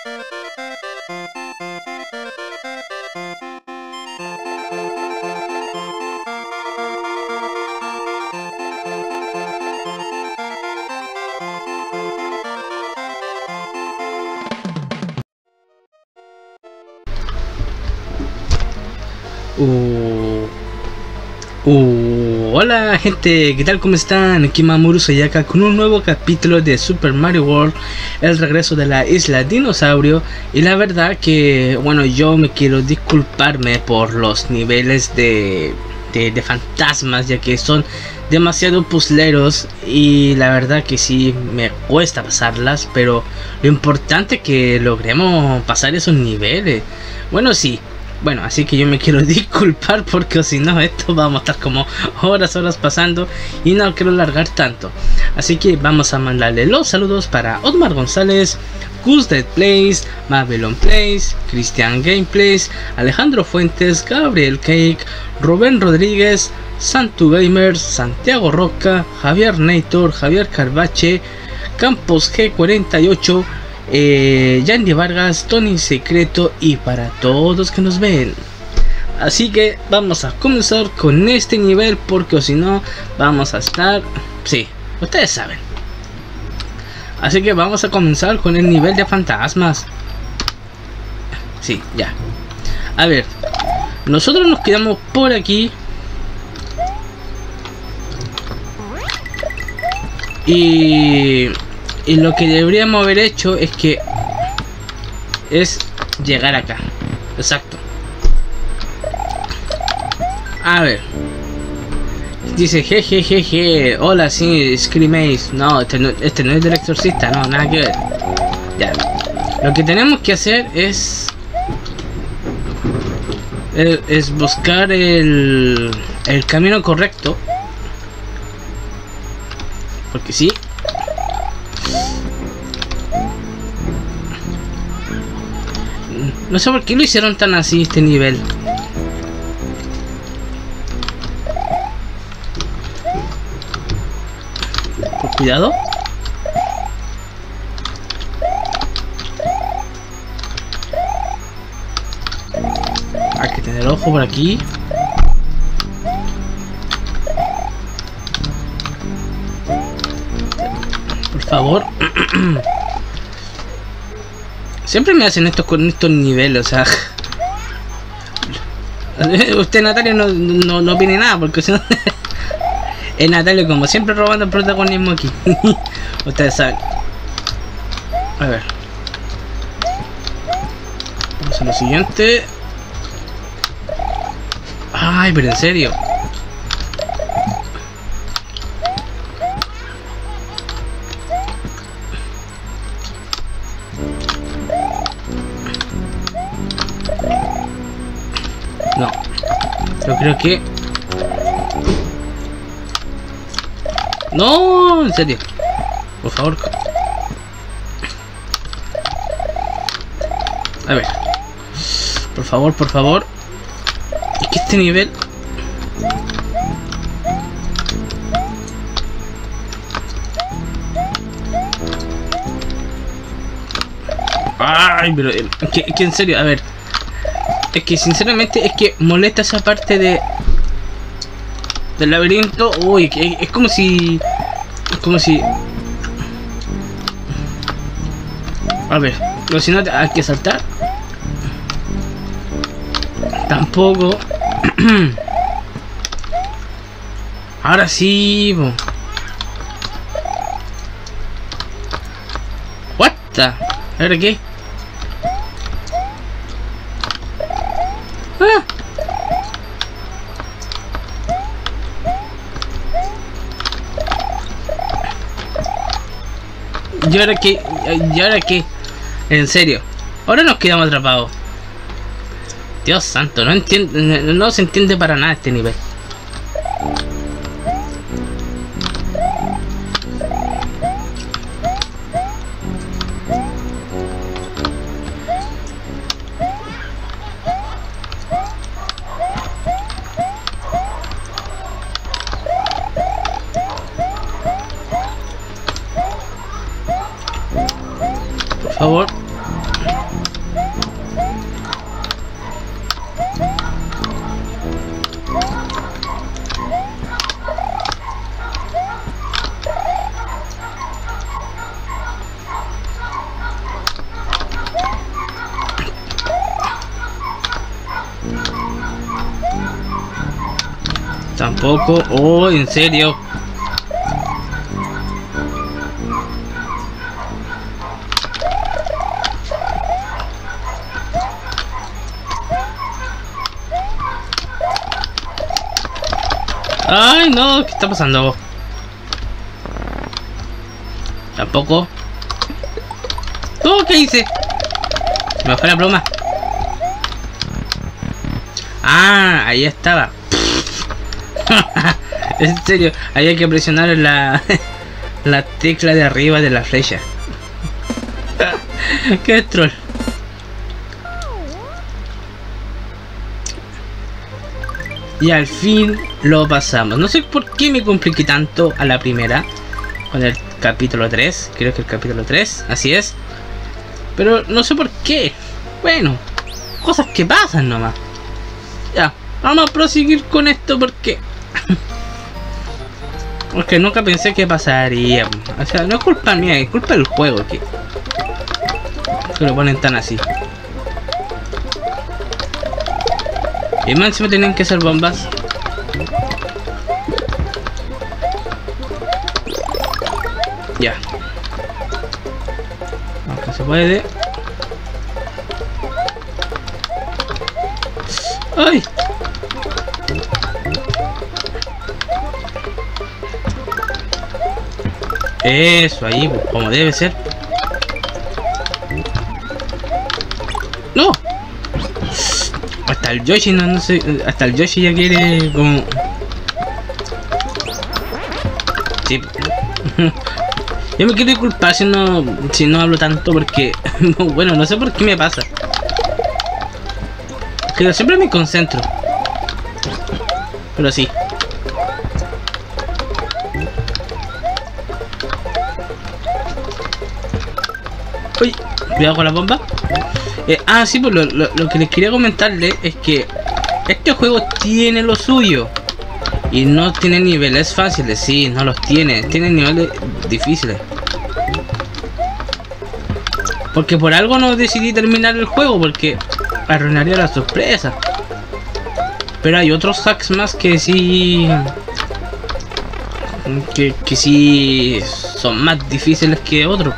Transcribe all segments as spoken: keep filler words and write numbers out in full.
Uh, uh, hola gente, ¿qué tal? ¿Cómo están? Aquí Mamoru soy acá con un nuevo capítulo de Super Mario World, el regreso de la isla dinosaurio. Y la verdad que, bueno, yo me quiero disculparme por los niveles de, de, de fantasmas, ya que son demasiado puzzleros y la verdad que sí me cuesta pasarlas, pero lo importante es que logremos pasar esos niveles. Bueno, sí. Bueno, así que yo me quiero disculpar porque si no esto vamos a estar como horas, horas pasando y no quiero largar tanto. Así que vamos a mandarle los saludos para Otmar González, Gus Dead Plays, Babylon Plays, Cristian Gameplays, Alejandro Fuentes, Gabriel Cake, Rubén Rodríguez, Santu Gamers, Santiago Roca, Javier Nator, Javier Carvache, Campos G cuarenta y ocho, Eh, Yandy Vargas, Tony Secreto y para todos que nos ven. Así que vamos a comenzar con este nivel porque o si no vamos a estar, sí, ustedes saben. Así que vamos a comenzar con el nivel de fantasmas. Sí, ya. A ver, nosotros nos quedamos por aquí y Y lo que deberíamos haber hecho es que es llegar acá. Exacto. A ver. Dice jejejeje. Hola, sí, Screamace. No, este no, este no es del exorcista. No, nada que ver. Ya. Lo que tenemos que hacer es es, es buscar el el camino correcto. Porque sí. No sé por qué lo hicieron tan así este nivel. Con cuidado. Hay que tener ojo por aquí. Por favor. Siempre me hacen esto con estos niveles, o sea. Usted, Natalia, no, no, no opine nada, porque si no. Es Natalia, como siempre, robando el protagonismo aquí. Ustedes saben. A ver. Vamos a lo siguiente. Ay, pero en serio. No, yo creo que... No, en serio. Por favor. A ver. Por favor, por favor. Es que este nivel... Ay, pero... Es que, es que en serio, a ver... Es que sinceramente es que molesta esa parte de del laberinto. Uy, es, es como si es como si a ver, pero si no hay que saltar. Tampoco. Ahora sí, bo. What the? ¿Ahora qué? ¿Y ahora qué? ¿Y ahora qué? En serio. Ahora nos quedamos atrapados. Dios santo, no entiendo, no, no se entiende para nada este nivel. Por favor. Tampoco. Oh, en serio. Ay, no, ¿qué está pasando? Tampoco. Oh, ¿qué hice? Se me fue la pluma. Ah, ahí estaba. En serio, había que presionar la la tecla de arriba de la flecha. Qué troll. Y al fin lo pasamos. No sé por qué me compliqué tanto a la primera con el capítulo tres. Creo que el capítulo tres, así es. Pero no sé por qué. Bueno, cosas que pasan nomás. Ya, vamos a proseguir con esto porque porque nunca pensé que pasaría. O sea, no es culpa mía, es culpa del juego que, que lo ponen tan así. Y más encima tienen que ser bombas. Ya. Aunque se puede. ¡Ay! Eso ahí, pues, como debe ser. ¡No! Hasta el Yoshi, no, no sé, hasta el Yoshi ya quiere como... Sí. Yo me quiero disculpar si no, si no hablo tanto porque... Bueno, no sé por qué me pasa. Pero siempre me concentro. Pero sí. Uy, cuidado con la bomba. Eh, ah, sí, pues lo, lo, lo que les quería comentarles es que este juego tiene lo suyo. Y no tiene niveles fáciles, sí, no los tiene. Tiene niveles difíciles. Porque por algo no decidí terminar el juego, porque arruinaría la sorpresa. Pero hay otros hacks más que sí... Que, que sí son más difíciles que otros.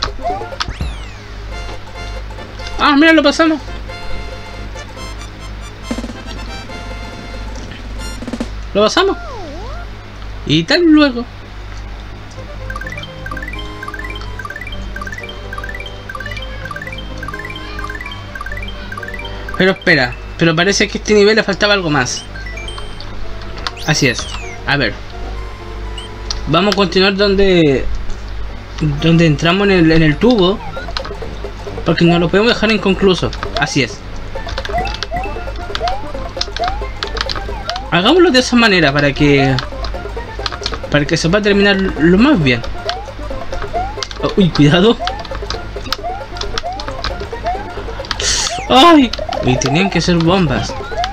Ah, mira, lo pasamos. Lo pasamos. Y tal luego. Pero espera, pero parece que a este nivel le faltaba algo más. Así es. A ver. Vamos a continuar donde... Donde entramos en el, en el tubo. Porque no lo podemos dejar inconcluso. Así es. Hagámoslo de esa manera para que... Para que se pueda terminar lo más bien. Oh, uy, cuidado. ¡Ay! Y tenían que ser bombas.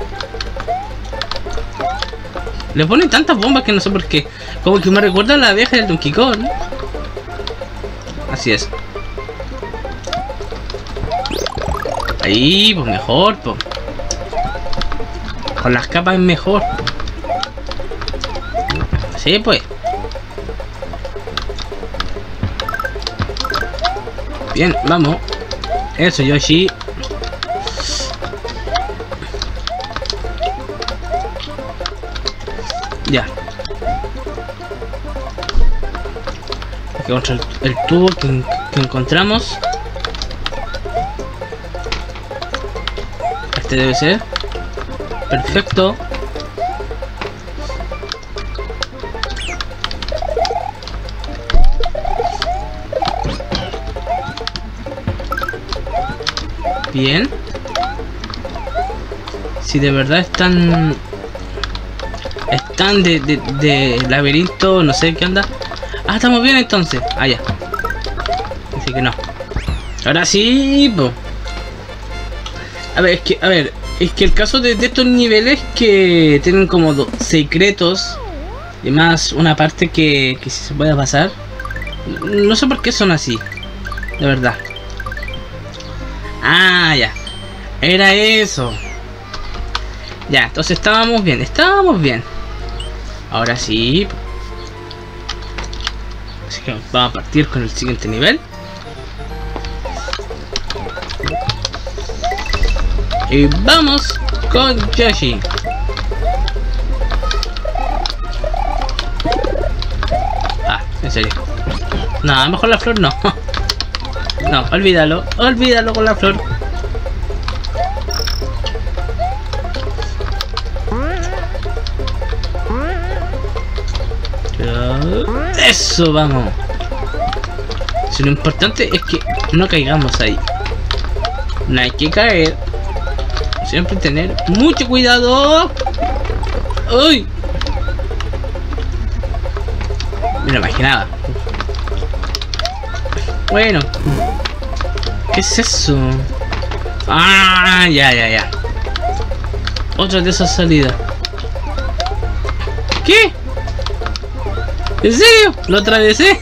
Le ponen tantas bombas que no sé por qué. Como que me recuerda a la vieja del Donkey Kong. Así es. Ahí, pues mejor, pues. Con las capas es mejor. Sí, pues. Bien, vamos. Eso, Yoshi. Ya. Aquí contra el, el tubo que, que encontramos. Este debe ser. Perfecto. Bien. Si de verdad están... Están de, de, de laberinto, no sé qué anda. Ah, estamos bien entonces. Ah, ya. Así que no. Ahora sí, po. A ver, es que, a ver, es que el caso de, de estos niveles que tienen como do, secretos y más una parte que, que sí se puede pasar. No sé por qué son así, de verdad. Ah, ya. Era eso. Ya, entonces estábamos bien, estábamos bien. Ahora sí. Así que vamos a partir con el siguiente nivel. Y vamos con Yoshi. Ah, en serio. No, mejor la flor no. No, olvídalo, olvídalo con la flor. Eso, vamos. Si lo importante es que no caigamos ahí. No hay que caer. Siempre tener mucho cuidado. ¡Uy! Me lo imaginaba. Bueno. ¿Qué es eso? Ah, ya, ya, ya. Otra de esas salidas. ¿Qué? ¿En serio? ¿Lo atravesé?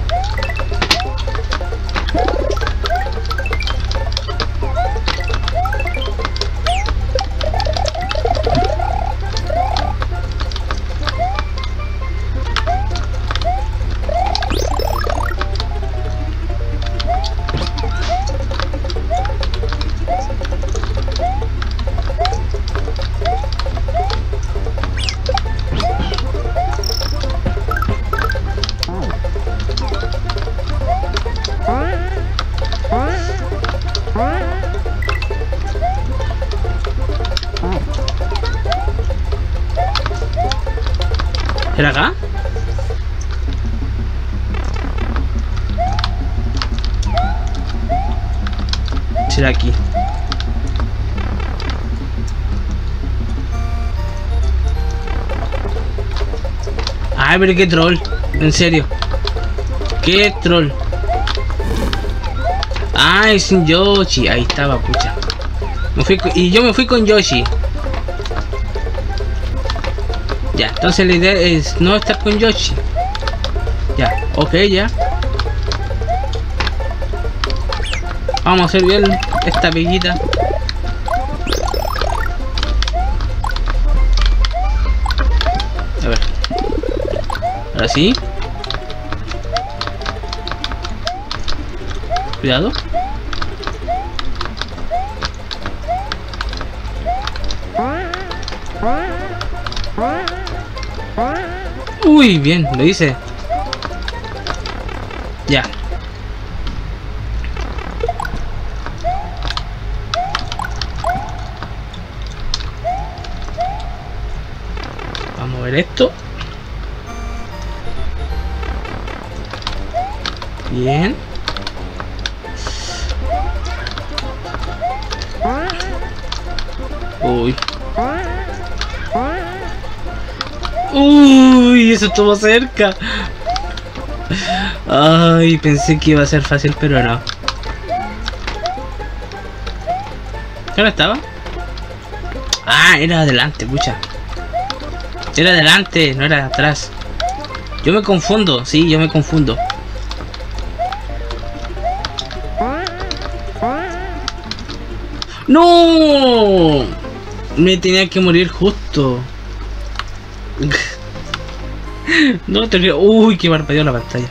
¿Era acá? ¿Será aquí? Ay, pero qué troll. En serio. Qué troll. Ay, sin Yoshi. Ahí estaba, pucha. Me fui con... Y yo me fui con Yoshi. Ya, entonces la idea es no estar con Yoshi. Ya, ok, ya. Vamos a hacer bien esta peguita. A ver. Ahora sí. Cuidado. Uy, bien, lo hice. Ya. Vamos a ver esto. Bien. Uy. Uy, eso estuvo cerca. Ay, pensé que iba a ser fácil, pero no. ¿Qué hora estaba? Ah, era adelante, pucha. Era adelante, no era atrás. Yo me confundo, sí, yo me confundo. ¡No! Me tenía que morir justo. No, te río. Uy, que parpadeó la pantalla.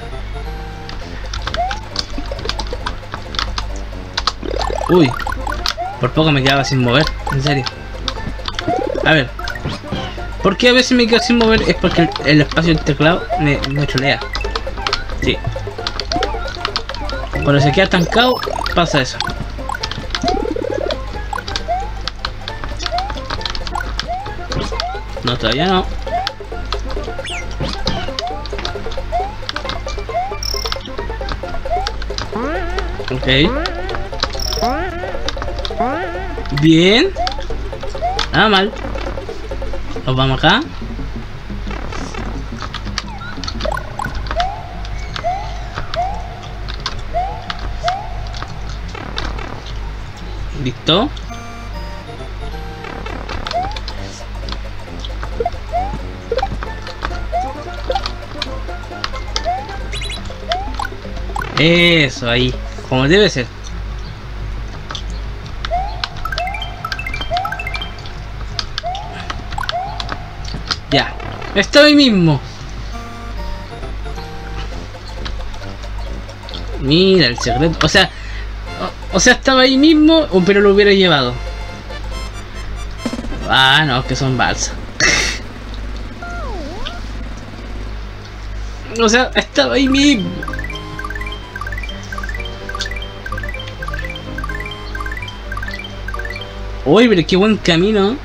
Uy, por poco me quedaba sin mover, en serio. A ver, ¿por qué a veces me quedo sin mover? Es porque el, el espacio del teclado me, me chulea. Sí. Cuando se queda estancado, pasa eso. No, todavía no. Ok. Bien. Nada mal. Nos vamos acá. ¿Listo? Eso, ahí. Como debe ser. Ya. Estaba ahí mismo. Mira el secreto. O sea... O, o sea, estaba ahí mismo, pero lo hubiera llevado. Ah, no, que son balsas. O sea, estaba ahí mismo. Uy, pero qué buen camino.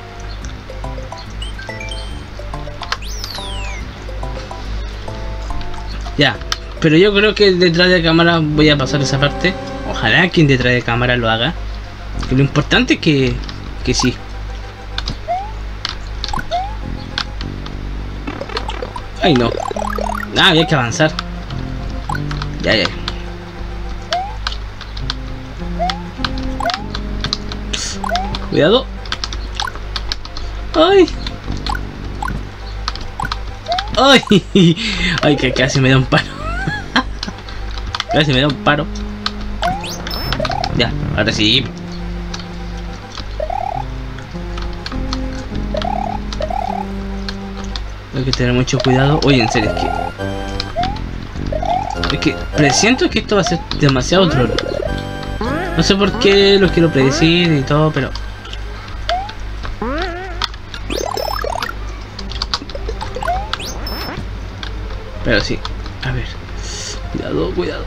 Ya, pero yo creo que detrás de cámara voy a pasar esa parte. Ojalá quien detrás de cámara lo haga. Que lo importante es que, que sí. Ay, no. Ah, había que avanzar. Ya, ya. Cuidado. Ay. Ay. Ay, que casi me da un paro. Casi me da un paro. Ya, ahora sí. Hay que tener mucho cuidado. Oye, en serio, es que... Es que presiento que esto va a ser demasiado troll. No sé por qué lo quiero predecir y todo, pero... Pero sí, a ver. Cuidado, cuidado.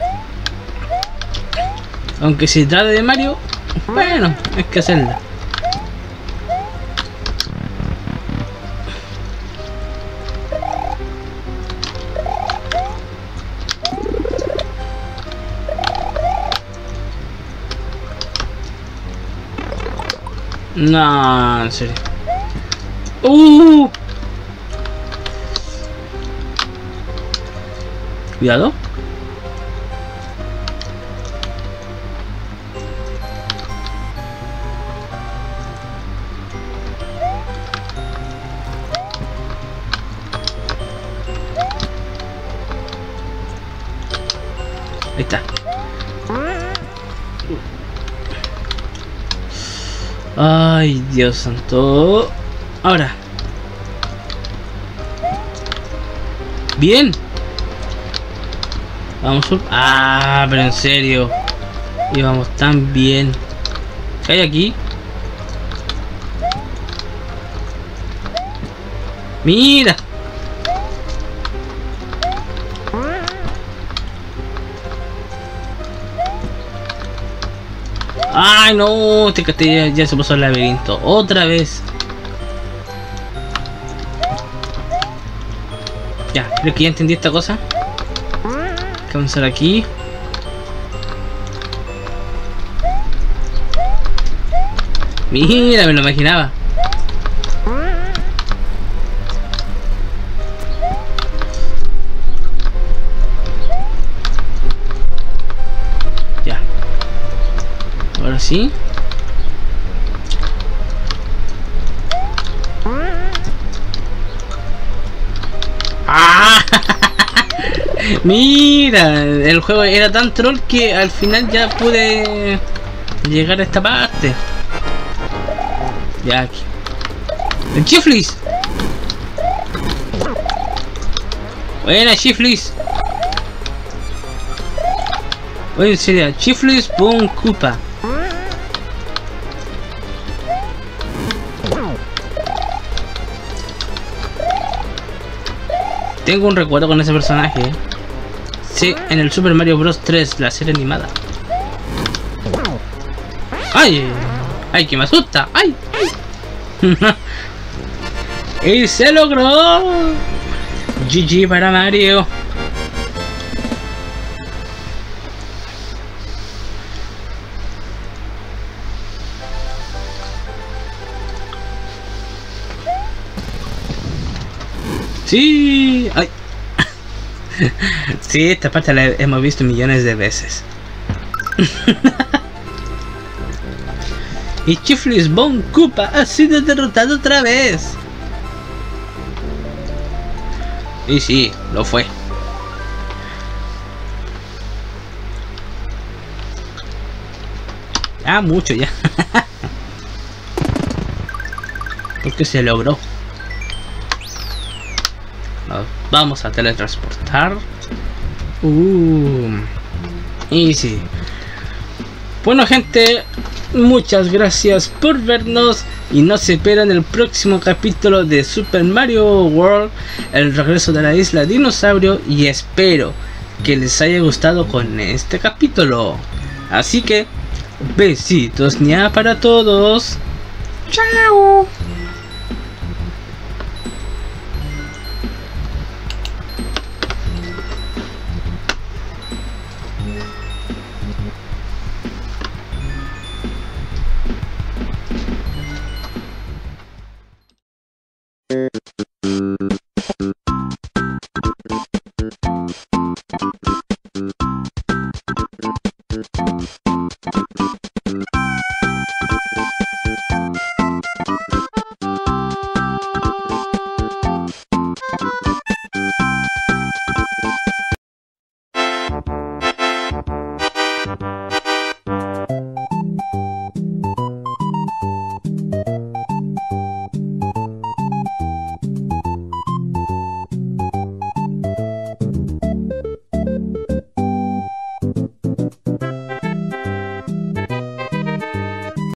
Aunque si trata de Mario, bueno, hay que hacerla. No, en serio. Uh. Cuidado. Ahí está. Ay, Dios santo. Ahora. Bien. Vamos. Ah, pero en serio. Íbamos tan bien. ¿Qué hay aquí? Mira. Ay, no, este castillo ya, ya se pasó el laberinto. Otra vez. Ya, creo que ya entendí esta cosa. Hay que avanzar aquí. Mira, me lo imaginaba. Ya. Ahora sí. ¡Ah! Mira, el juego era tan troll que al final ya pude llegar a esta parte. Ya aquí. ¡El Chiflis! Buena, Chiflis. Oye, en serio, Chiflis Boom Koopa. Tengo un recuerdo con ese personaje. ¿eh? Sí, en el Super Mario Bros. tres, la serie animada. ¡Ay! ¡Ay, que me asusta! ¡Ay! ¡Y se logró! G G para Mario. Sí, ay. Sí, esta parte la hemos visto millones de veces. Y Chiflis Bone Koopa ha sido derrotado otra vez. Y sí, lo fue. Ah, mucho ya. Porque se logró. Nos vamos a teletransportar. Uh, easy. Bueno, gente, muchas gracias por vernos y no se pierdan el próximo capítulo de Super Mario World, el regreso de la isla dinosaurio, y espero que les haya gustado con este capítulo. Así que besitos ña para todos. Chao.